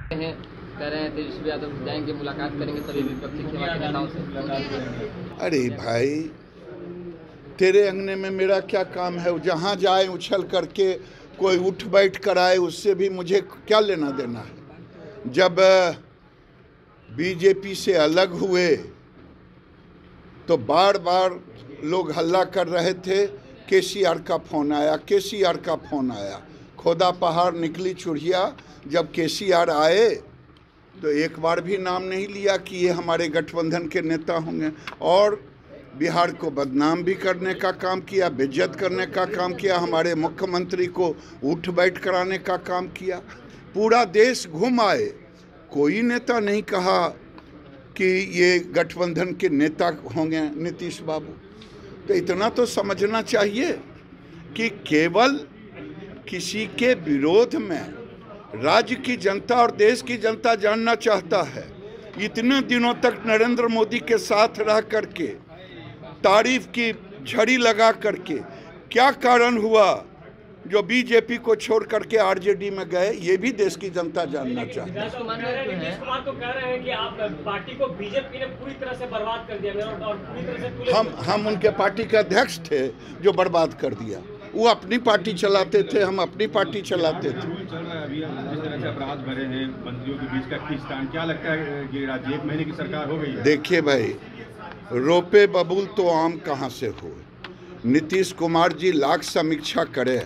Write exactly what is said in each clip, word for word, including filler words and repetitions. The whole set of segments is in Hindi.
हैं, कह रहे हैं तेजस्वी यादव जाएंगे, मुलाकात करेंगे सभी विपक्षी के नेताओं से। अरे भाई, तेरे अंगने में मेरा क्या काम है? जहाँ जाए उछल करके कोई उठ बैठ कर आए, उससे भी मुझे क्या लेना देना है। जब बीजेपी से अलग हुए तो बार बार लोग हल्ला कर रहे थे, केसीआर का फ़ोन आया, केसीआर का फ़ोन आया। खोदा पहाड़ निकली चुड़िया। जब केसीआर आए तो एक बार भी नाम नहीं लिया कि ये हमारे गठबंधन के नेता होंगे, और बिहार को बदनाम भी करने का काम किया, बेइज्जत करने का काम किया, हमारे मुख्यमंत्री को उठ बैठ कराने का काम किया। पूरा देश घूम आए, कोई नेता नहीं कहा कि ये गठबंधन के नेता होंगे नीतीश बाबू। तो इतना तो समझना चाहिए कि केवल किसी के विरोध में राज्य की जनता और देश की जनता जानना चाहता है। इतने दिनों तक नरेंद्र मोदी के साथ रह करके तारीफ की झड़ी लगा करके क्या कारण हुआ जो बीजेपी को छोड़ करके आरजेडी में गए, ये भी देश की जनता जानना चाहती है। नीतीश कुमार तो कह रहे हैं कि आप पार्टी को बीजेपी ने पूरी तरह से बर्बाद कर दिया और पूरी तरह से हम हम उनके पार्टी के अध्यक्ष थे जो बर्बाद कर दिया। वो अपनी पार्टी चलाते थे, हम अपनी पार्टी चलाते थे। चल रहा है अभी जिस तरह से अपराध भरे हैं मंत्रियों के बीच का खींचतान, क्या लगता है कि राज्य एक महीने की सरकार हो गई है? देखिए भाई, रोपे बबूल तो आम कहाँ से हो। नीतीश कुमार जी लाख समीक्षा करे,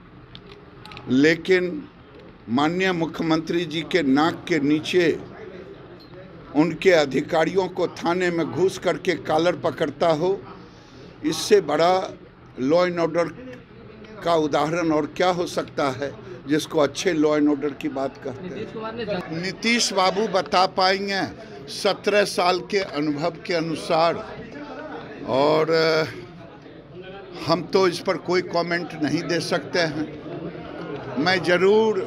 लेकिन माननीय मुख्यमंत्री जी के नाक के नीचे उनके अधिकारियों को थाने में घुस करके कॉलर पकड़ता हो, इससे बड़ा लॉ एंड ऑर्डर का उदाहरण और क्या हो सकता है जिसको अच्छे लॉ एंड ऑर्डर की बात करते हैं। नीतीश बाबू बता पाएंगे सत्रह साल के अनुभव के अनुसार, और हम तो इस पर कोई कमेंट नहीं दे सकते हैं। मैं ज़रूर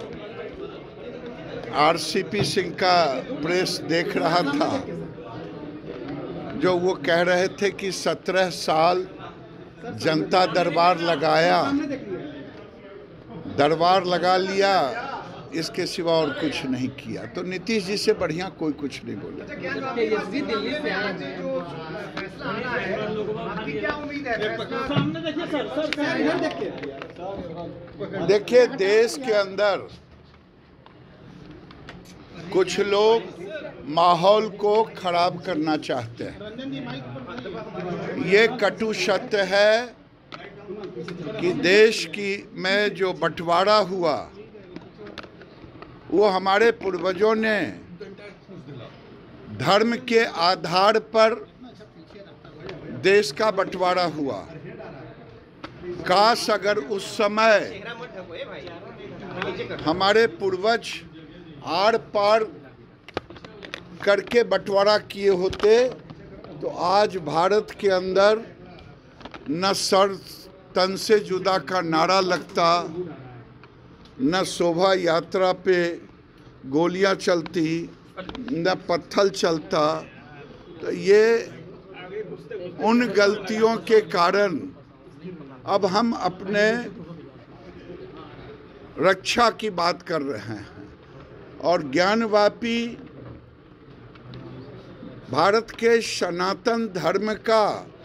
आरसीपी सिंह का प्रेस देख रहा था, जो वो कह रहे थे कि सत्रह साल जनता दरबार लगाया, दरबार लगा लिया, इसके सिवा और कुछ नहीं किया। तो नीतीश जी से बढ़िया कोई कुछ नहीं बोला। देखिए, देश के अंदर कुछ लोग माहौल को खराब करना चाहते हैं। ये कटु सत्य है कि देश की में जो बंटवारा हुआ वो हमारे पूर्वजों ने धर्म के आधार पर देश का बंटवारा हुआ। काश अगर उस समय हमारे पूर्वज आर पार करके बंटवारा किए होते तो आज भारत के अंदर न सर तन से जुदा का नारा लगता, न शोभा यात्रा पे गोलियां चलती, न पत्थर चलता। तो ये उन गलतियों के कारण अब हम अपने रक्षा की बात कर रहे हैं, और ज्ञानवापी भारत के सनातन धर्म का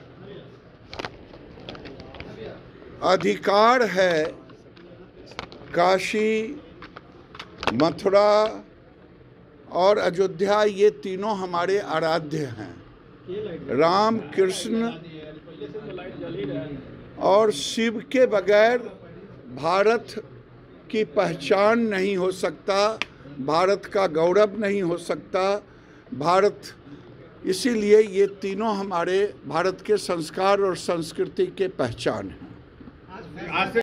अधिकार है। काशी, मथुरा और अयोध्या, ये तीनों हमारे आराध्य हैं। राम, कृष्ण और शिव के बगैर भारत की पहचान नहीं हो सकता, भारत का गौरव नहीं हो सकता। भारत, इसीलिए ये तीनों हमारे भारत के संस्कार और संस्कृति के पहचान हैं।